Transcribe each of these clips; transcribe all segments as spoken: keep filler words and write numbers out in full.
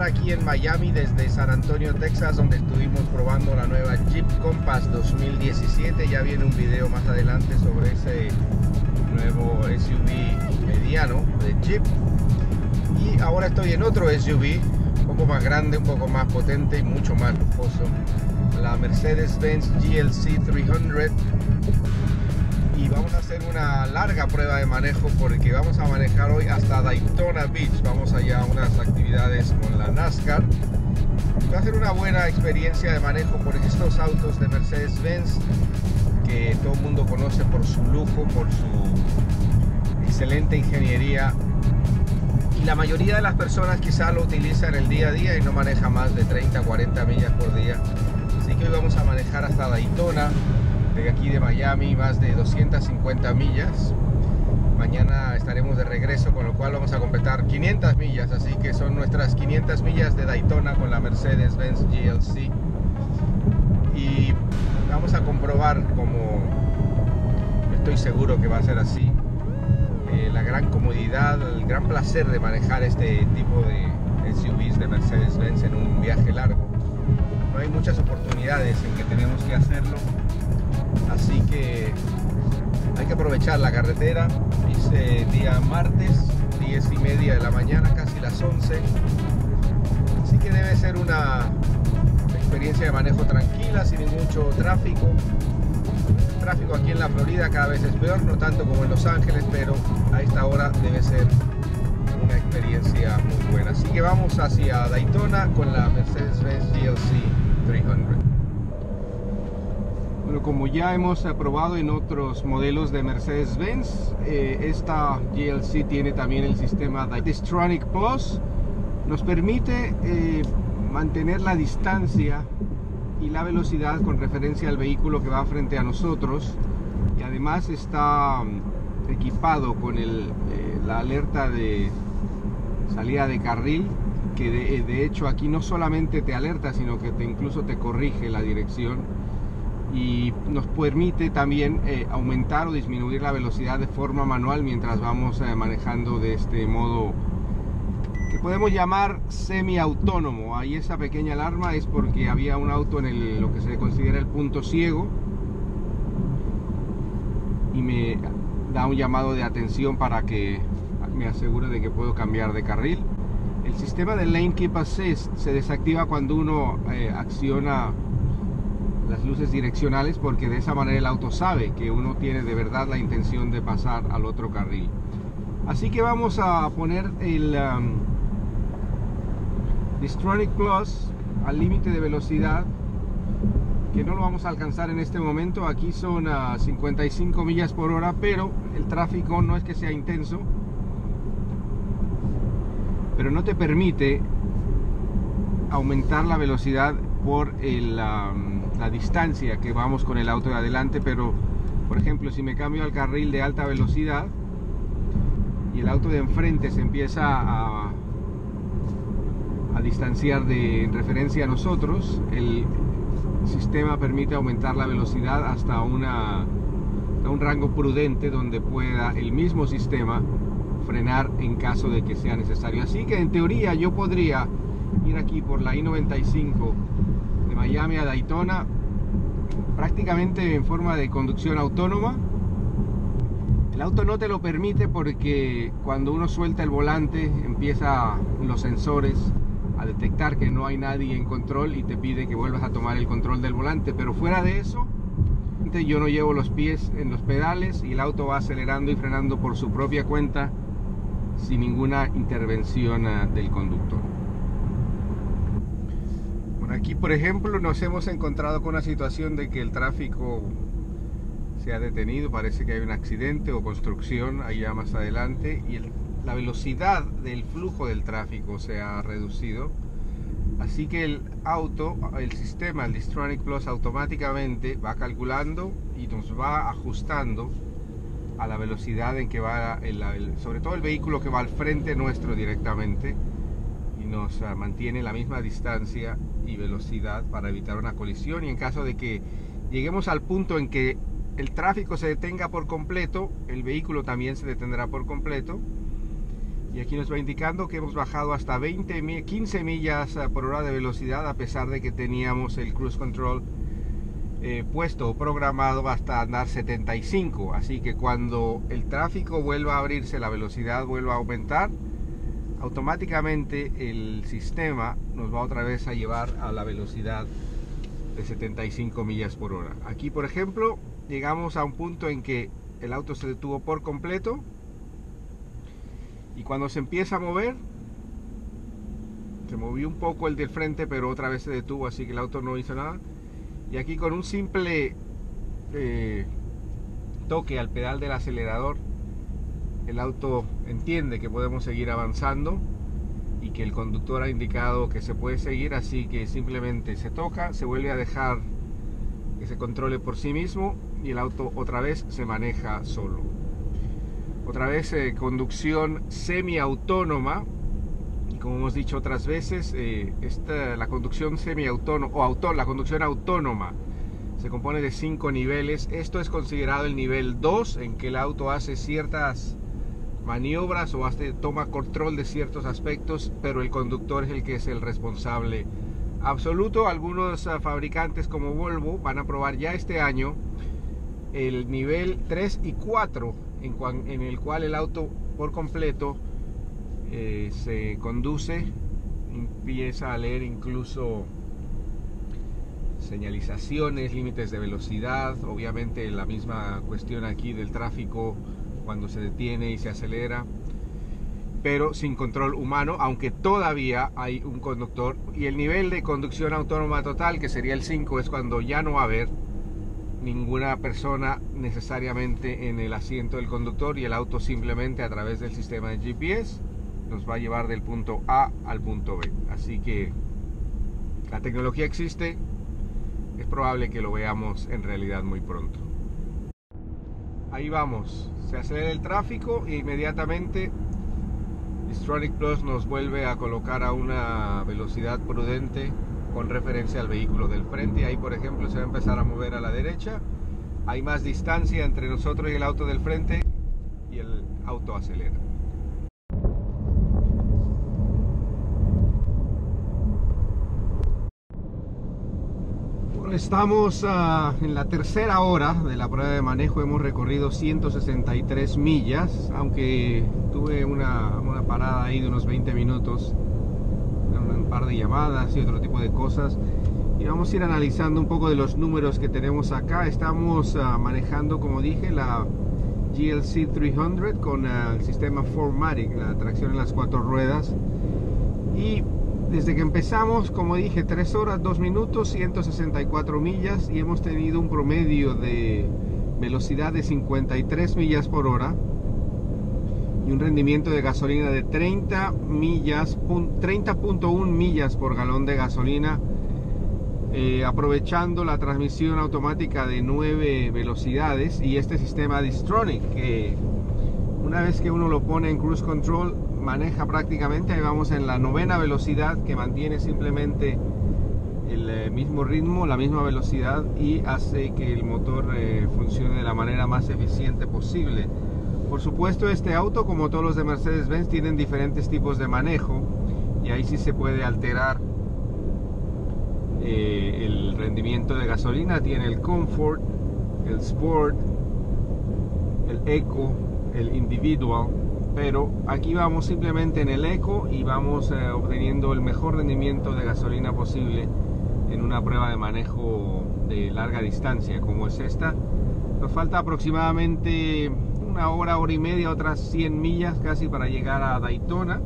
aquí en Miami desde San Antonio, Texas, donde estuvimos probando la nueva Jeep Compass dos mil diecisiete. Ya viene un video más adelante sobre ese nuevo S U V mediano de Jeep. Y ahora estoy en otro S U V, un poco más grande, un poco más potente y mucho más lujoso, la Mercedes-Benz G L C trescientos. Y vamos a hacer una larga prueba de manejo porque vamos a manejar hoy hasta Daytona Beach. Vamos allá a unas actividades con la NASCAR. Va a ser una buena experiencia de manejo por estos autos de Mercedes-Benz que todo el mundo conoce por su lujo, por su excelente ingeniería. Y la mayoría de las personas quizá lo utilizan el día a día y no maneja más de treinta a cuarenta millas por día. Así que hoy vamos a manejar hasta Daytona, de aquí de Miami, más de doscientas cincuenta millas. Mañana estaremos de regreso, con lo cual vamos a completar quinientas millas, así que son nuestras quinientas millas de Daytona con la Mercedes-Benz G L C. Y vamos a comprobar, como estoy seguro que va a ser así, eh, la gran comodidad, el gran placer de manejar este tipo de S U Vs de Mercedes-Benz en un viaje largo. No hay muchas oportunidades en que tenemos que hacerlo, así que hay que aprovechar la carretera. Hice día martes, diez y media de la mañana, casi las once, así que debe ser una experiencia de manejo tranquila, sin mucho tráfico. El tráfico aquí en la Florida cada vez es peor, no tanto como en Los Ángeles, pero a esta hora debe ser una experiencia muy buena. Así que vamos hacia Daytona con la Mercedes-Benz G L C trescientos. Bueno, como ya hemos probado en otros modelos de Mercedes-Benz, eh, esta G L C tiene también el sistema Distronic Plus. Nos permite eh, mantener la distancia y la velocidad con referencia al vehículo que va frente a nosotros, y además está equipado con el, eh, la alerta de salida de carril, que de, de hecho aquí no solamente te alerta, sino que te, incluso te corrige la dirección, y nos permite también eh, aumentar o disminuir la velocidad de forma manual mientras vamos eh, manejando de este modo que podemos llamar semiautónomo. Ahí esa pequeña alarma es porque había un auto en el, lo que se considera el punto ciego, y me da un llamado de atención para que me asegure de que puedo cambiar de carril. El sistema de Lane Keep Assist se desactiva cuando uno eh, acciona las luces direccionales, porque de esa manera el auto sabe que uno tiene de verdad la intención de pasar al otro carril. Así que vamos a poner el um, Distronic Plus al límite de velocidad, que no lo vamos a alcanzar en este momento. Aquí son a cincuenta y cinco millas por hora, pero el tráfico no es que sea intenso, pero no te permite aumentar la velocidad por el, um, la distancia que vamos con el auto de adelante. Pero por ejemplo, si me cambio al carril de alta velocidad y el auto de enfrente se empieza a, a distanciar de en referencia a nosotros, el sistema permite aumentar la velocidad hasta una, a un rango prudente donde pueda el mismo sistema frenar en caso de que sea necesario. Así que en teoría yo podría ir aquí por la I noventa y cinco de Miami a Daytona prácticamente en forma de conducción autónoma. El auto no te lo permite porque cuando uno suelta el volante empieza los sensores a detectar que no hay nadie en control y te pide que vuelvas a tomar el control del volante. Pero fuera de eso, yo no llevo los pies en los pedales y el auto va acelerando y frenando por su propia cuenta sin ninguna intervención del conductor. Bueno, aquí por ejemplo nos hemos encontrado con una situación de que el tráfico se ha detenido. Parece que hay un accidente o construcción allá más adelante, y el, la velocidad del flujo del tráfico se ha reducido. Así que el auto, el sistema, el Distronic Plus, automáticamente va calculando y nos va ajustando a la velocidad en que va, el, el, sobre todo el vehículo que va al frente nuestro directamente, y nos uh, mantiene la misma distancia y velocidad para evitar una colisión. Y en caso de que lleguemos al punto en que el tráfico se detenga por completo, el vehículo también se detendrá por completo, y aquí nos va indicando que hemos bajado hasta veinte, quince millas por hora de velocidad, a pesar de que teníamos el cruise control eh, puesto o programado hasta andar setenta y cinco. Así que cuando el tráfico vuelva a abrirse, la velocidad vuelva a aumentar, automáticamente el sistema nos va otra vez a llevar a la velocidad de setenta y cinco millas por hora. Aquí, por ejemplo, llegamos a un punto en que el auto se detuvo por completo, y cuando se empieza a mover, se movió un poco el del frente, pero otra vez se detuvo, así que el auto no hizo nada. Y aquí, con un simple eh, toque al pedal del acelerador, el auto entiende que podemos seguir avanzando y que el conductor ha indicado que se puede seguir, así que simplemente se toca, se vuelve a dejar que se controle por sí mismo y el auto otra vez se maneja solo. Otra vez eh, conducción semiautónoma, y como hemos dicho otras veces, eh, esta, la conducción semiautónoma o auto, la conducción autónoma se compone de cinco niveles. Esto es considerado el nivel dos, en que el auto hace ciertas maniobras o hace, toma control de ciertos aspectos, pero el conductor es el que es el responsable absoluto. Algunos uh, fabricantes como Volvo van a probar ya este año el nivel tres y cuatro, en, cuan, en el cual el auto por completo eh, se conduce, empieza a leer incluso señalizaciones, límites de velocidad, obviamente la misma cuestión aquí del tráfico cuando se detiene y se acelera, pero sin control humano, aunque todavía hay un conductor. Y el nivel de conducción autónoma total, que sería el cinco, es cuando ya no va a haber ninguna persona necesariamente en el asiento del conductor, y el auto simplemente, a través del sistema de G P S, nos va a llevar del punto A al punto B. Así que la tecnología existe, es probable que lo veamos en realidad muy pronto. Ahí vamos, se acelera el tráfico e inmediatamente Distronic Plus nos vuelve a colocar a una velocidad prudente con referencia al vehículo del frente. Ahí, por ejemplo, se va a empezar a mover a la derecha. Hay más distancia entre nosotros y el auto del frente, y el auto acelera. Estamos uh, en la tercera hora de la prueba de manejo. Hemos recorrido ciento sesenta y tres millas, aunque tuve una, una parada ahí de unos veinte minutos, un par de llamadas y otro tipo de cosas, y vamos a ir analizando un poco de los números que tenemos acá. Estamos uh, manejando, como dije, la G L C trescientos con uh, el sistema cuatro matic, la tracción en las cuatro ruedas, y desde que empezamos, como dije, tres horas, dos minutos, ciento sesenta y cuatro millas, y hemos tenido un promedio de velocidad de cincuenta y tres millas por hora y un rendimiento de gasolina de treinta millas, treinta punto uno millas por galón de gasolina, eh, aprovechando la transmisión automática de nueve velocidades y este sistema Distronic, que una vez que uno lo pone en cruise control, maneja prácticamente. Ahí vamos en la novena velocidad, que mantiene simplemente el eh, mismo ritmo, la misma velocidad, y hace que el motor eh, funcione de la manera más eficiente posible. Por supuesto, este auto, como todos los de Mercedes-Benz, tienen diferentes tipos de manejo, y ahí sí se puede alterar eh, el rendimiento de gasolina. Tiene el Comfort, el Sport, el Eco, el Individual, pero aquí vamos simplemente en el Eco y vamos eh, obteniendo el mejor rendimiento de gasolina posible en una prueba de manejo de larga distancia como es esta. Nos falta aproximadamente una hora, hora y media, otras cien millas casi para llegar a Daytona,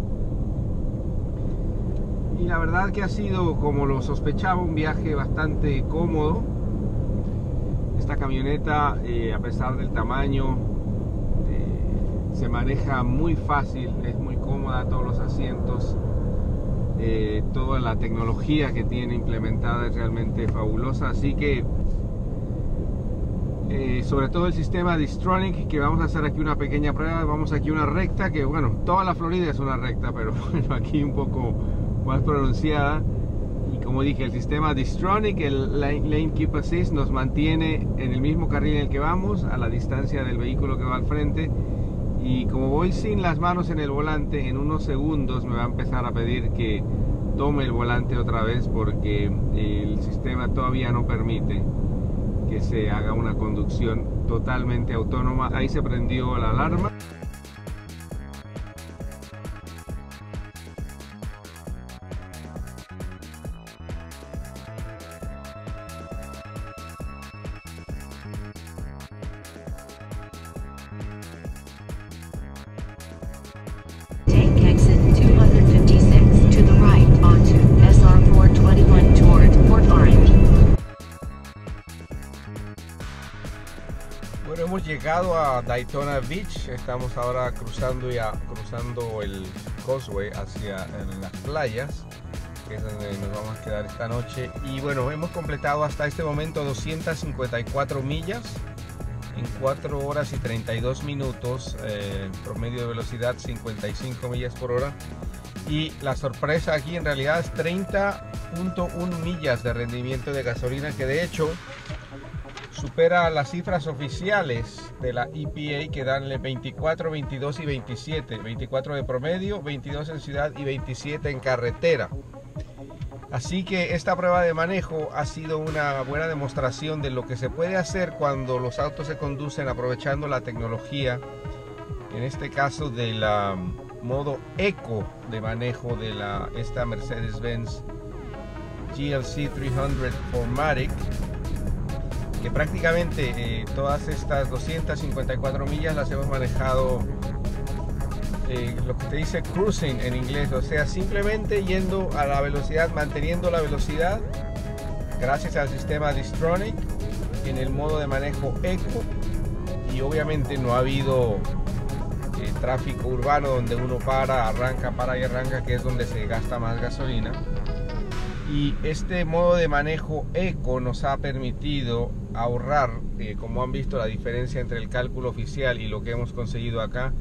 y la verdad que ha sido, como lo sospechaba, un viaje bastante cómodo. Esta camioneta, eh, a pesar del tamaño, se maneja muy fácil, es muy cómoda, todos los asientos, eh, toda la tecnología que tiene implementada es realmente fabulosa. Así que eh, sobre todo el sistema Distronic, que vamos a hacer aquí una pequeña prueba. Vamos aquí a una recta, que bueno, toda la Florida es una recta, pero bueno, aquí un poco más pronunciada. Y como dije, el sistema Distronic, el Lane Keep Assist, nos mantiene en el mismo carril en el que vamos, a la distancia del vehículo que va al frente, y como voy sin las manos en el volante, en unos segundos me va a empezar a pedir que tome el volante otra vez, porque el sistema todavía no permite que se haga una conducción totalmente autónoma. Ahí se prendió la alarma. Take exit two fifty-six to the right onto S R cuatrocientos veintiuno toward Port Orange. Bueno, hemos llegado a Daytona Beach. Estamos ahora cruzando ya cruzando el causeway hacia en las playas, que es donde nos vamos a quedar esta noche. Y bueno, hemos completado hasta este momento doscientas cincuenta y cuatro millas en cuatro horas y treinta y dos minutos, eh, promedio de velocidad cincuenta y cinco millas por hora. Y la sorpresa aquí en realidad es treinta punto uno millas de rendimiento de gasolina, que de hecho supera las cifras oficiales de la E P A, que dan veinticuatro, veintidós y veintisiete. veinticuatro de promedio, veintidós en ciudad y veintisiete en carretera. Así que esta prueba de manejo ha sido una buena demostración de lo que se puede hacer cuando los autos se conducen aprovechando la tecnología, en este caso del modo eco de manejo de la, esta Mercedes-Benz G L C trescientos cuatro matic, que prácticamente eh, todas estas doscientas cincuenta y cuatro millas las hemos manejado eh, lo que te dice cruising en inglés, o sea, simplemente yendo a la velocidad, manteniendo la velocidad gracias al sistema Distronic en el modo de manejo eco. Y obviamente no ha habido eh, tráfico urbano donde uno para, arranca, para y arranca, que es donde se gasta más gasolina. Y este modo de manejo eco nos ha permitido ahorrar, eh, como han visto la diferencia entre el cálculo oficial y lo que hemos conseguido acá.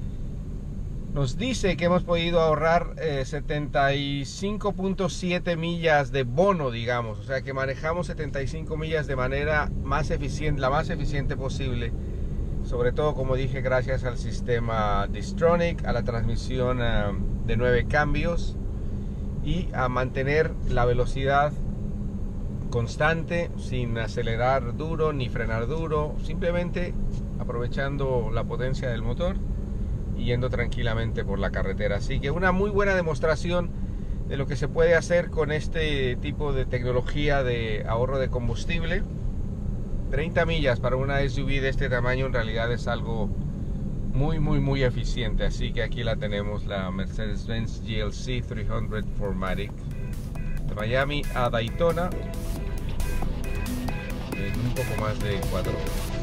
Nos dice que hemos podido ahorrar eh, setenta y cinco punto siete millas de bono, digamos. O sea que manejamos setenta y cinco millas de manera más eficiente, la más eficiente posible. Sobre todo, como dije, gracias al sistema Distronic, a la transmisión uh, de nueve cambios y a mantener la velocidad constante sin acelerar duro ni frenar duro, simplemente aprovechando la potencia del motor y yendo tranquilamente por la carretera. Así que una muy buena demostración de lo que se puede hacer con este tipo de tecnología de ahorro de combustible. treinta millas para una S U V de este tamaño en realidad es algo muy muy muy eficiente. Así que aquí la tenemos, la Mercedes-Benz G L C trescientos cuatro matic de Miami a Daytona en un poco más de cuatro horas.